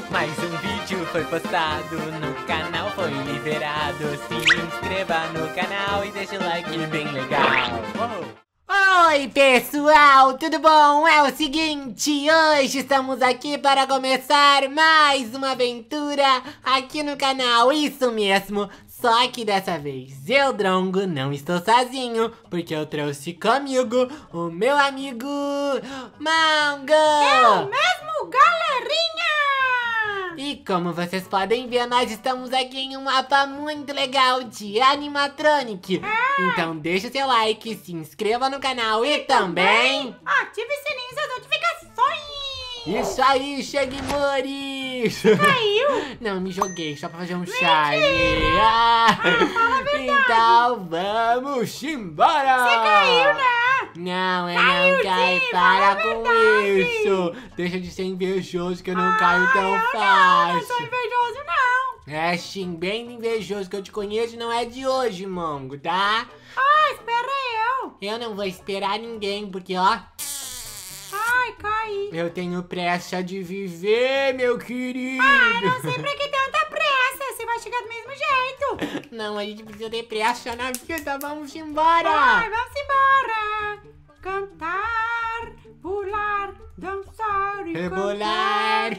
Mais um vídeo foi postado no canal, foi liberado. Se inscreva no canal e deixa o like bem legal. Oi pessoal, tudo bom? É o seguinte, hoje estamos aqui para começar mais uma aventura aqui no canal, isso mesmo. Só que dessa vez eu, Drongo, não estou sozinho, porque eu trouxe comigo o meu amigo Mango. Eu mesmo, galerinha! E como vocês podem ver, nós estamos aqui em um mapa muito legal de animatronic. Então deixa o seu like, se inscreva no canal e também ative o sininho das notificações! Isso aí, Shagmores! Caiu? Não, me joguei só pra fazer um charme. Fala a verdade. Então vamos embora! Você caiu, né? Não, eu Caiu, não caio, sim, para fala a com verdade. isso! Deixa de ser invejoso que eu não caio tão Não fácil. sou invejoso, não! É sim, bem invejoso que eu te conheço, não é de hoje, Mongo, tá? Ah, espera eu! Eu não vou esperar ninguém, porque ó, Ai, caí! eu tenho pressa de viver, meu querido. Ah, não sei pra que tanta pressa! Você vai chegar do mesmo jeito! Não, a gente precisa ter pressa na vida, vamos embora. Ai, vamos embora! Cantar, pular, dançar e Rebolar.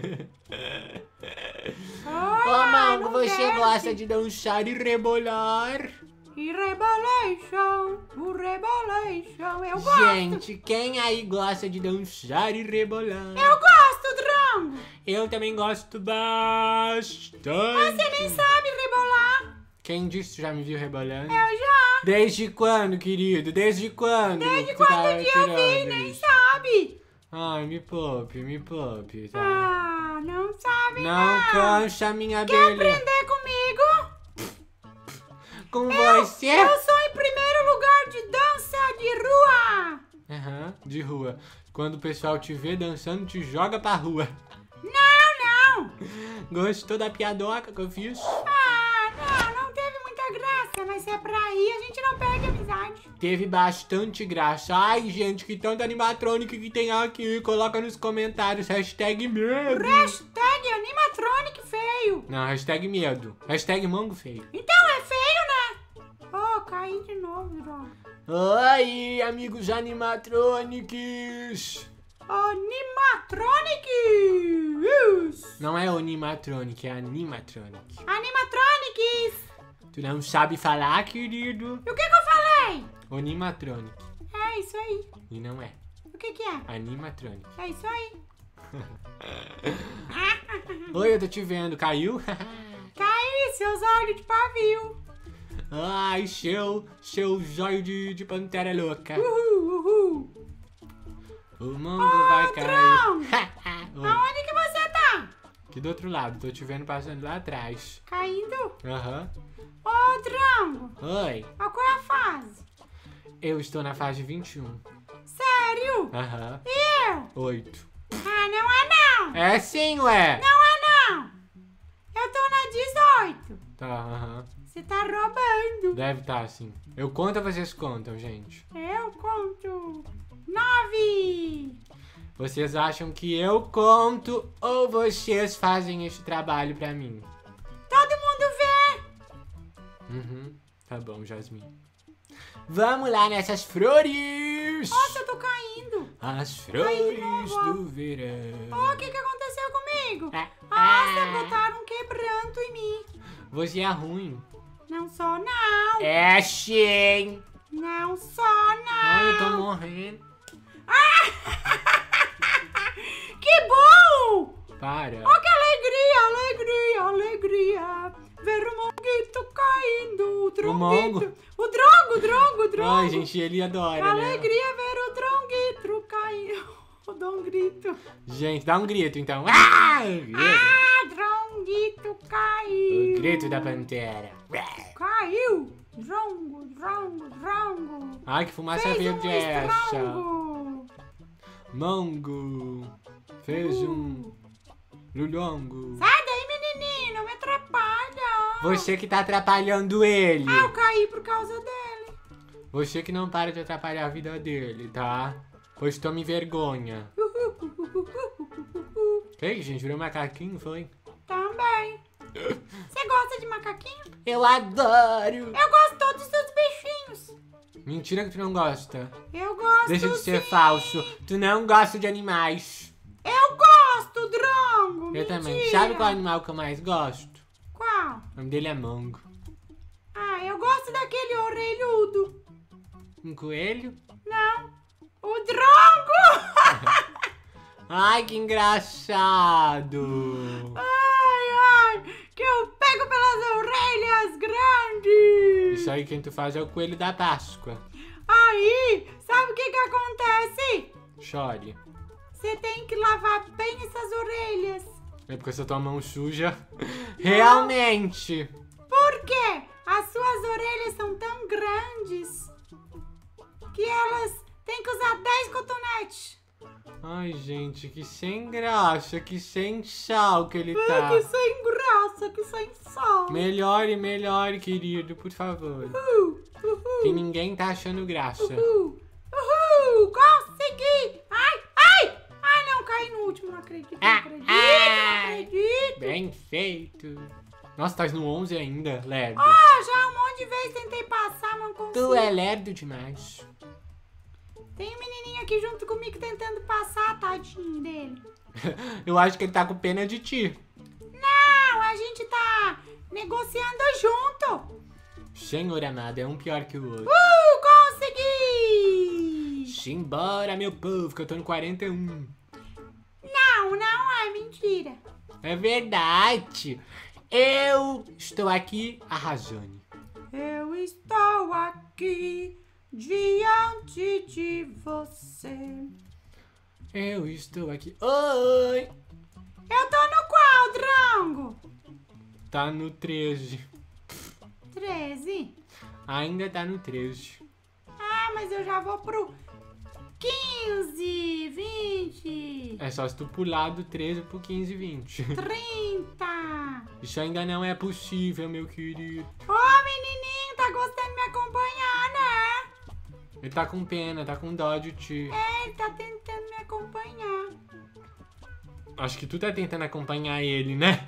cantar. Ô, Mango, não você desce. gosta de dançar e rebolar? E rebolation, o rebolation, eu gosto. Gente, quem aí gosta de dançar e rebolar? Eu gosto, Drongo. Eu também gosto bastante. Você nem sabe rebolar. Quem disse que já me viu rebolando? Eu já. Desde quando, querido? Desde quando? Desde tu quando tá eu vi, tirando nem isso? sabe. Ai, me poupe, tá? Ah, não sabe Não cansa minha Quer beleza. aprender comigo? Com você? Eu sou em primeiro lugar de dança de rua. Aham, de rua. Quando o pessoal te vê dançando, te joga pra rua. Não. Gostou da piadoca que eu fiz? Ah, não teve muita graça, mas se é pra ir, a gente não perde a amizade. Teve bastante graça. Ai, gente, que tanto animatronic que tem aqui. Coloca nos comentários. Hashtag medo. Hashtag animatronic feio. Não, hashtag medo. Hashtag mango feio. Então é feio, né? Oh, caí de novo, Drongo. Oi, amigos animatronics. Animatronics! Não é animatronic, é animatronic. Animatronics! Tu não sabe falar, querido? E o que eu falei? Animatronic. É isso aí. E não é. O que é? Animatronic. É isso aí. Oi, eu tô te vendo. Caiu? Caí, seus olhos de pavio. Ai, seu zóio de pantera louca. Uhul. O mango vai cair. Oi. Aonde que você tá? Aqui do outro lado, tô te vendo passando lá atrás. Caindo? Aham. Ô, Drongo, Oi, qual é a fase? eu estou na fase 21. Sério? Aham. E eu? 8. Ah, não é não. É sim, ué. Não é não. Eu tô na 18. Tá, aham. Você tá roubando. Deve estar assim. Eu conto ou vocês contam, gente? Eu conto 9. Vocês acham que eu conto ou vocês fazem esse trabalho pra mim? Todo mundo vê. Uhum. Tá bom, Jasmine. Vamos lá nessas flores! Nossa, eu tô caindo. As Caí de flores novo, ó. do verão. Ó, o que aconteceu comigo? Ah, Nossa, botaram um quebranto em mim. Você é ruim. Não sou não. É sim. Não sou Ai, eu tô não. morrendo. Que bom. Para. Oh, que alegria. Ver o monguito caindo. O mongo? dronguito. O drongo. Ai, gente, ele adora, né? Alegria ver o dronguito caindo. O dronguito. Gente, dá um grito, então. Ah! Ah, dronguito caiu. O grito da pantera. Caiu. Drongo. Ai, que fumaça Fez verde um é essa? estrongo. Mango fez um lulongo. Sai daí, menininho, não me atrapalha. Você que tá atrapalhando ele. Ah, eu caí por causa dele. Você que não para de atrapalhar a vida dele, tá? Pois tome vergonha. Ei, gente, virou macaquinho, foi? Também. Você gosta de macaquinho? Eu adoro! Eu gosto de todos os seus bichinhos. Mentira que tu não gosta. Eu gosto. Deixa de ser sim. falso. Tu não gosta de animais. Eu gosto, Drongo. Eu Mentira. também. Sabe qual animal que eu mais gosto? Qual? O nome dele é Mongo. Ah, eu gosto daquele orelhudo. Um coelho? Não. O Drongo. Ai, que engraçado! Ai, que eu pego pelas orelhas grandes. Isso aí quem tu faz é o coelho da Páscoa. Aí, sabe o que acontece? Chore. Você tem que lavar bem essas orelhas. É porque se tua mão suja. Realmente! Por quê? As suas orelhas são tão grandes que elas têm que usar 10 cotonetes. Ai, gente, que sem graça, que sem sal que ele tá. Que sem graça, que sem sal. Melhore, melhore, querido, por favor. Que ninguém tá achando graça. Consegui! Ai, não, caí no último, não acredito, não acredito. Bem feito. Nossa, tá no 11 ainda, lerdo. Já um monte de vezes tentei passar, não consigo. Tu é lerdo demais. Tem um menininho aqui junto comigo tentando passar, tadinho dele. Eu acho que ele tá com pena de ti. Não, a gente tá negociando junto. Senhor amado, é um pior que o outro. Consegui! Simbora, meu povo, que eu tô no 41. Não é mentira. É verdade. Eu estou aqui arrasando. Eu estou aqui diante de você. Eu estou aqui. Oi! Eu tô no qual, Drongo? Tá no 13. 13? Ainda tá no 13. Ah, mas eu já vou pro 15, 20, É só se tu pular do 13 pro 15 e 20. 30. Isso ainda não é possível, meu querido. Ô, menininho, tá gostando de me acompanhar, né? Ele tá com pena, tá com dó de ti. É, ele tá tentando me acompanhar. Acho que tu tá tentando acompanhar ele, né?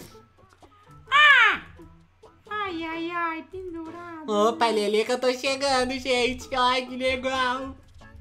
Ai, pendurado. Opa, Lelê, que eu tô chegando, gente. Ai, que legal.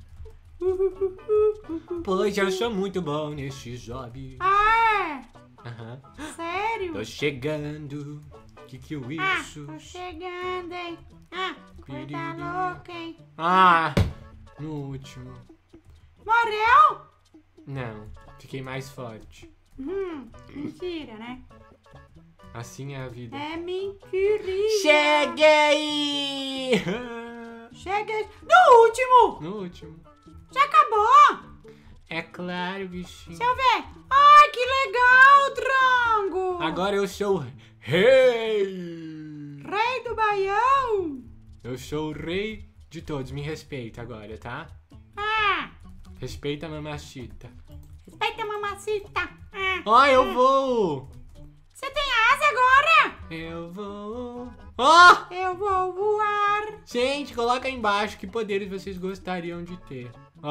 Pois eu sou muito bom nesse job. Ah, Aham. é? Sério? Tô chegando. Que isso? Tô chegando, hein? Coisa Piriri. louca, hein? No último. Morreu? Não, fiquei mais forte. Mentira, né? Assim é a vida. É mentirinha. Cheguei! Cheguei. No último! No último. Já acabou? É claro, bichinho. Deixa eu ver. Ai, que legal, Drongo! Agora eu sou rei! Rei do Baião! Eu sou o rei de todos. Me respeita agora, tá? Respeita a mamacita. Respeita a mamacita. Eu vou! Você tem asa agora? Eu vou. Eu vou voar. Gente, coloca aí embaixo que poderes vocês gostariam de ter.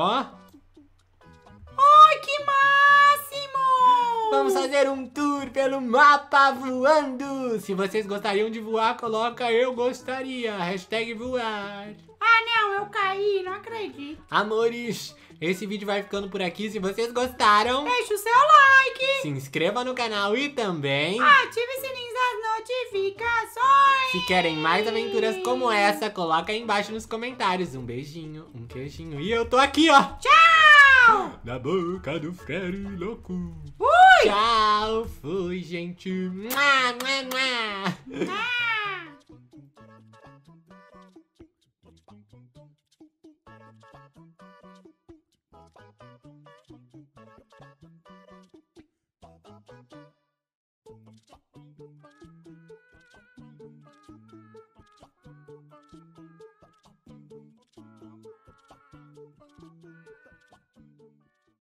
Ai, que máximo! Vamos fazer um tour pelo mapa voando. Se vocês gostariam de voar, coloca eu gostaria. Hashtag voar. Não, eu caí, não acredito. Amores, esse vídeo vai ficando por aqui. Se vocês gostaram, Deixa o seu like. se inscreva no canal e também... Ative o sininho das notificações. Se querem mais aventuras como essa, coloca aí embaixo nos comentários. Um beijinho, um queijinho. E eu tô aqui, ó. Tchau. Na boca do Freddy louco. Fui. Tchau, fui, gente. Mua, mua, mua.